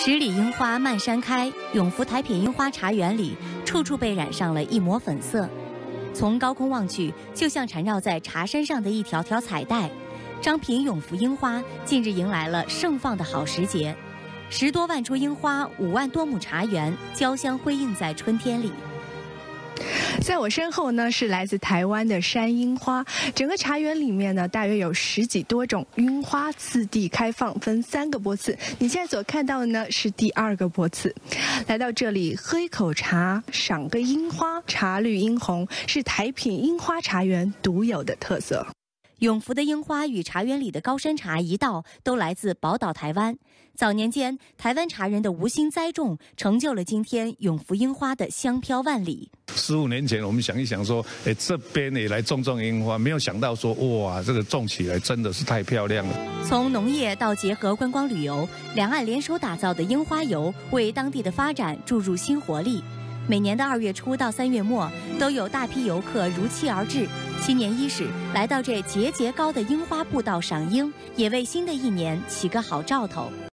十里樱花漫山开，永福台品樱花茶园里，处处被染上了一抹粉色。从高空望去，就像缠绕在茶山上的一条条彩带。张品永福樱花近日迎来了盛放的好时节，10多万株樱花，5万多亩茶园，交相辉映在春天里。 在我身后呢，是来自台湾的山樱花。整个茶园里面呢，大约有10几多种樱花，次第开放，分3个波次。你现在所看到的呢，是第2个波次。来到这里喝一口茶，赏个樱花，茶绿樱红，是台品樱花茶园独有的特色。 永福的樱花与茶园里的高山茶一道，都来自宝岛台湾。早年间，台湾茶人的无心栽种，成就了今天永福樱花的香飘万里。 15年前，我们想一想说，这边也来种樱花，没有想到说，哇，这个种起来真的是太漂亮了。 从农业到结合观光旅游，两岸联手打造的樱花游，为当地的发展注入新活力。 每年的2月初到3月末，都有大批游客如期而至。新年伊始，来到这节节高的樱花步道赏樱，也为新的一年起个好兆头。